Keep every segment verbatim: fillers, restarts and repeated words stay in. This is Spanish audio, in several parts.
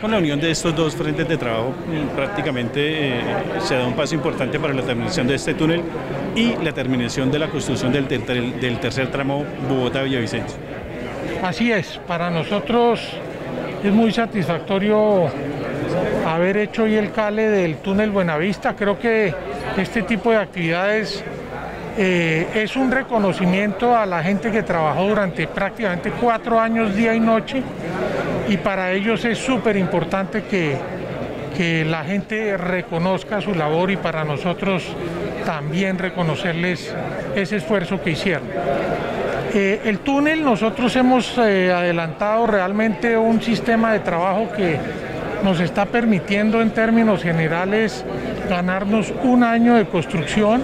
con la unión de estos dos frentes de trabajo prácticamente eh, se da un paso importante para la terminación de este túnel y la terminación de la construcción del, del, del tercer tramo Bogotá-Villavicencio. Así es, para nosotros es muy satisfactorio haber hecho hoy el cale del túnel Buenavista. Creo que este tipo de actividades eh, es un reconocimiento a la gente que trabajó durante prácticamente cuatro años día y noche, y para ellos es súper importante que, que la gente reconozca su labor, y para nosotros también reconocerles ese esfuerzo que hicieron. Eh, el túnel, nosotros hemos eh, adelantado realmente un sistema de trabajo que nos está permitiendo en términos generales ganarnos un año de construcción.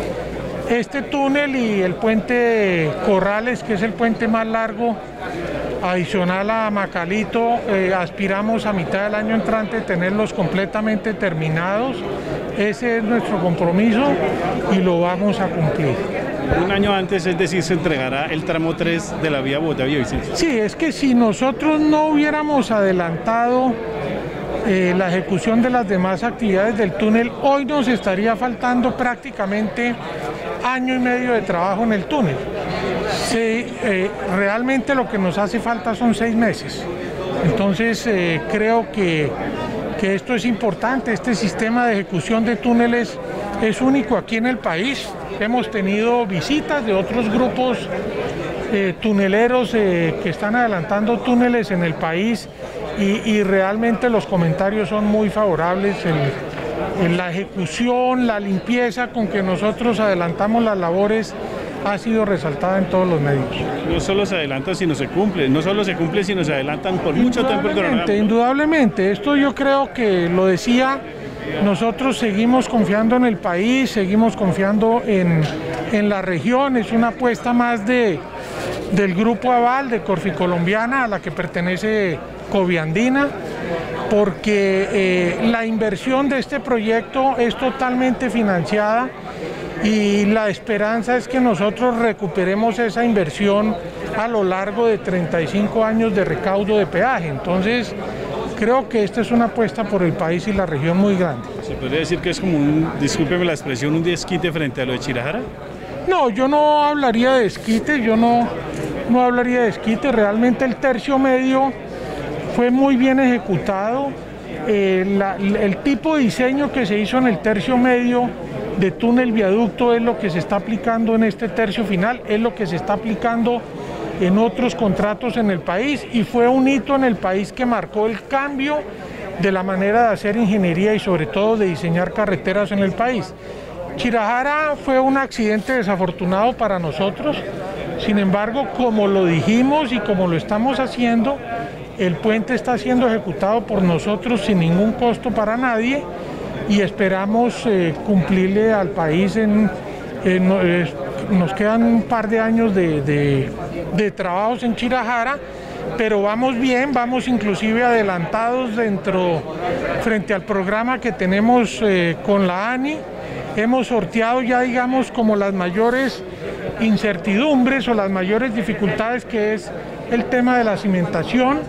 Este túnel y el puente Corrales, que es el puente más largo, adicional a Macalito, eh, aspiramos a mitad del año entrante tenerlos completamente terminados. Ese es nuestro compromiso y lo vamos a cumplir. Un año antes, es decir, se entregará el tramo tres de la vía Bogotá-Villavicencio. Sí, es que si nosotros no hubiéramos adelantado eh, la ejecución de las demás actividades del túnel, hoy nos estaría faltando prácticamente año y medio de trabajo en el túnel. Sí, eh, realmente lo que nos hace falta son seis meses. Entonces eh, creo que, que esto es importante. Este sistema de ejecución de túneles es único aquí en el país. Hemos tenido visitas de otros grupos eh, tuneleros eh, que están adelantando túneles en el país, y, y realmente los comentarios son muy favorables. El, en la ejecución, la limpieza con que nosotros adelantamos las labores ha sido resaltada en todos los medios. No solo se adelanta, sino se cumple. No solo se cumple, sino se adelantan por mucho tiempo el cronograma. Indudablemente, esto yo creo que lo decía, nosotros seguimos confiando en el país, seguimos confiando en, en la región. Es una apuesta más de, del Grupo Aval, de Corficolombiana, a la que pertenece Coviandina, porque eh, la inversión de este proyecto es totalmente financiada, y la esperanza es que nosotros recuperemos esa inversión a lo largo de treinta y cinco años de recaudo de peaje. Entonces, creo que esta es una apuesta por el país y la región muy grande. ¿Se podría decir que es como un, discúlpeme la expresión, un desquite frente a lo de Chirajara? No, yo no hablaría de desquite, yo no, no hablaría de desquite. Realmente el tercio medio fue muy bien ejecutado. Eh, la, el tipo de diseño que se hizo en el tercio medio de túnel viaducto es lo que se está aplicando en este tercio final, es lo que se está aplicando en otros contratos en el país, y fue un hito en el país que marcó el cambio de la manera de hacer ingeniería y sobre todo de diseñar carreteras en el país. Chirajara fue un accidente desafortunado para nosotros, sin embargo, como lo dijimos y como lo estamos haciendo, el puente está siendo ejecutado por nosotros sin ningún costo para nadie, y esperamos eh, cumplirle al país. En, en, eh, nos quedan un par de años de, de, de trabajos en Chirajara, pero vamos bien, vamos inclusive adelantados dentro, frente al programa que tenemos eh, con la ANI. Hemos sorteado ya, digamos, como las mayores incertidumbres o las mayores dificultades, que es el tema de la cimentación.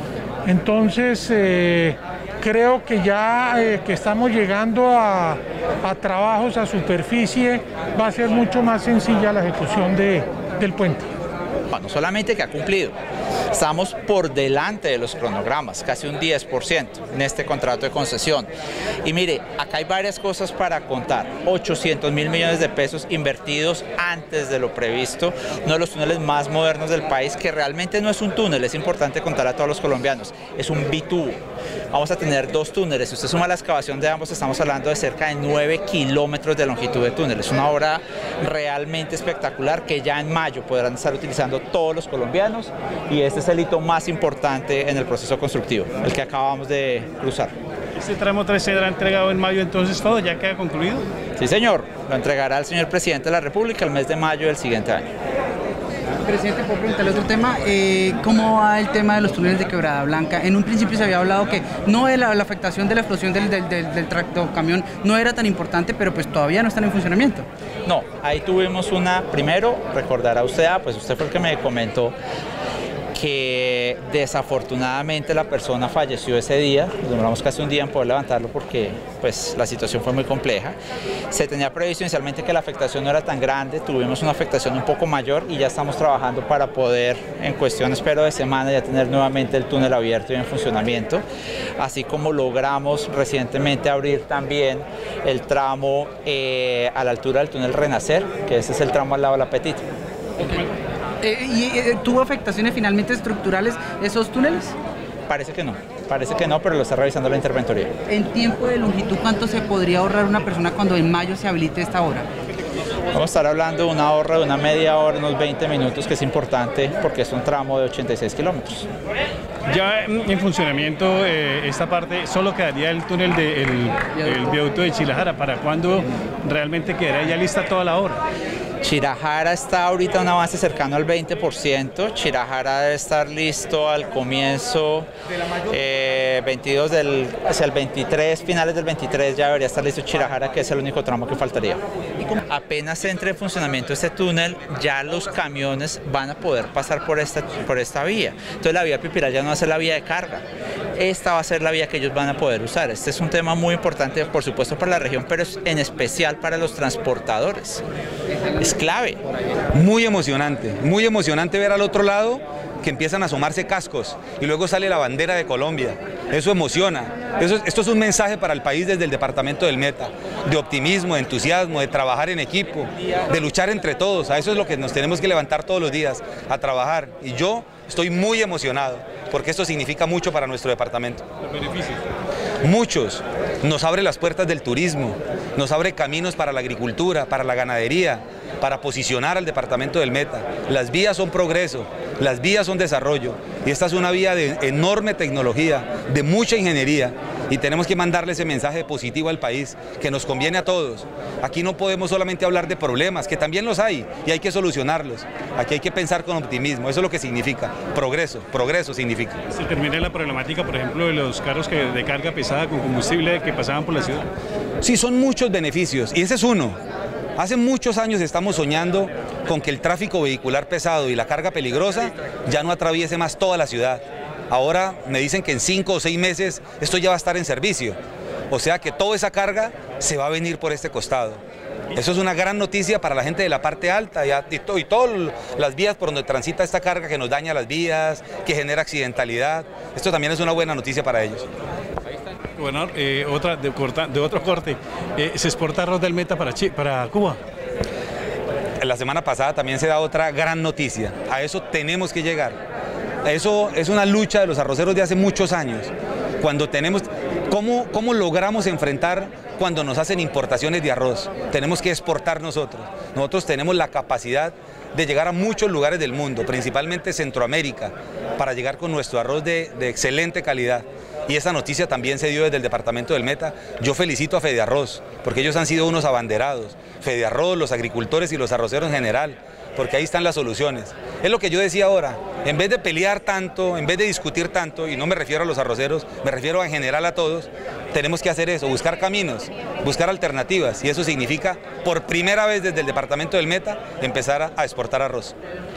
Entonces, eh, creo que ya eh, que estamos llegando a, a trabajos a superficie, va a ser mucho más sencilla la ejecución de, del puente. No solamente que ha cumplido, estamos por delante de los cronogramas, casi un diez por ciento en este contrato de concesión. Y mire, acá hay varias cosas para contar. ochocientos mil millones de pesos invertidos antes de lo previsto, uno de los túneles más modernos del país, que realmente no es un túnel, es importante contar a todos los colombianos, es un bitubo. Vamos a tener dos túneles. Si usted suma la excavación de ambos, estamos hablando de cerca de nueve kilómetros de longitud de túnel. Es una obra realmente espectacular que ya en mayo podrán estar utilizando todos los colombianos, y este es el hito más importante en el proceso constructivo, el que acabamos de cruzar. ¿Este tramo tres será entregado en mayo, entonces todo ya queda concluido? Sí, señor, lo entregará el señor presidente de la República el mes de mayo del siguiente año. Presidente, puedo preguntarle otro tema. Eh, ¿Cómo va el tema de los túneles de Quebrada Blanca? En un principio se había hablado que no de la, la afectación de la explosión del, del, del, del tractocamión no era tan importante, pero pues todavía no están en funcionamiento. No, ahí tuvimos una, primero, recordará usted, ah, pues usted fue el que me comentó, que desafortunadamente la persona falleció ese día, demoramos casi un día en poder levantarlo porque pues, la situación fue muy compleja. Se tenía previsto inicialmente que la afectación no era tan grande, tuvimos una afectación un poco mayor y ya estamos trabajando para poder, en cuestión espero de semana, ya tener nuevamente el túnel abierto y en funcionamiento, así como logramos recientemente abrir también el tramo eh, a la altura del túnel Renacer, que ese es el tramo al lado de la Petit. Eh, ¿Y eh, tuvo afectaciones finalmente estructurales esos túneles? Parece que no, parece que no, pero lo está revisando la interventoría. En tiempo de longitud, ¿cuánto se podría ahorrar una persona cuando en mayo se habilite esta hora? Vamos a estar hablando de una ahorro de una media hora, unos veinte minutos, que es importante porque es un tramo de ochenta y seis kilómetros. Ya en funcionamiento eh, esta parte, solo quedaría el túnel del de el viaducto de Chilajara. ¿Para cuándo realmente quedaría ya lista toda la obra? Chirajara está ahorita un avance cercano al veinte por ciento, Chirajara debe estar listo al comienzo eh, veintidós del, hacia el veintitrés, finales del veintitrés ya debería estar listo Chirajara, que es el único tramo que faltaría. Apenas entre en funcionamiento este túnel, ya los camiones van a poder pasar por esta, por esta vía. Entonces la vía Pipiral ya no va a ser la vía de carga, esta va a ser la vía que ellos van a poder usar. Este es un tema muy importante, por supuesto, para la región, pero en especial para los transportadores. Es clave. Muy emocionante, muy emocionante ver al otro lado que empiezan a asomarse cascos y luego sale la bandera de Colombia. Eso emociona. Eso, esto es un mensaje para el país desde el departamento del Meta, de optimismo, de entusiasmo, de trabajar en equipo, de luchar entre todos. A eso es lo que nos tenemos que levantar todos los días, a trabajar. Y yo estoy muy emocionado porque esto significa mucho para nuestro departamento. ¿Los beneficios? Muchos. Nos abre las puertas del turismo, nos abre caminos para la agricultura, para la ganadería, para posicionar al departamento del Meta. Las vías son progreso, las vías son desarrollo y esta es una vía de enorme tecnología, de mucha ingeniería y tenemos que mandarle ese mensaje positivo al país que nos conviene a todos. Aquí no podemos solamente hablar de problemas, que también los hay y hay que solucionarlos. Aquí hay que pensar con optimismo, eso es lo que significa progreso, progreso significa. Se termina la problemática, por ejemplo, de los carros que, de carga pesada con combustible que pasaban por la ciudad. Sí, son muchos beneficios y ese es uno. Hace muchos años estamos soñando con que el tráfico vehicular pesado y la carga peligrosa ya no atraviese más toda la ciudad. Ahora me dicen que en cinco o seis meses esto ya va a estar en servicio. O sea que toda esa carga se va a venir por este costado. Eso es una gran noticia para la gente de la parte alta y, y, to, y todas las vías por donde transita esta carga que nos daña las vías, que genera accidentalidad. Esto también es una buena noticia para ellos. Bueno, eh, otra de, corta, de otro corte, eh, ¿se exporta arroz del Meta para, para Cuba? La semana pasada también se da otra gran noticia, a eso tenemos que llegar. Eso es una lucha de los arroceros de hace muchos años, cuando tenemos, ¿cómo, cómo logramos enfrentar cuando nos hacen importaciones de arroz? Tenemos que exportar nosotros, nosotros tenemos la capacidad de llegar a muchos lugares del mundo, principalmente Centroamérica, para llegar con nuestro arroz de, de excelente calidad. Y esa noticia también se dio desde el departamento del Meta. Yo felicito a Fedearroz, porque ellos han sido unos abanderados. Fedearroz, los agricultores y los arroceros en general, porque ahí están las soluciones. Es lo que yo decía ahora, en vez de pelear tanto, en vez de discutir tanto, y no me refiero a los arroceros, me refiero en general a todos, tenemos que hacer eso, buscar caminos, buscar alternativas, y eso significa, por primera vez desde el departamento del Meta, empezar a, a exportar arroz.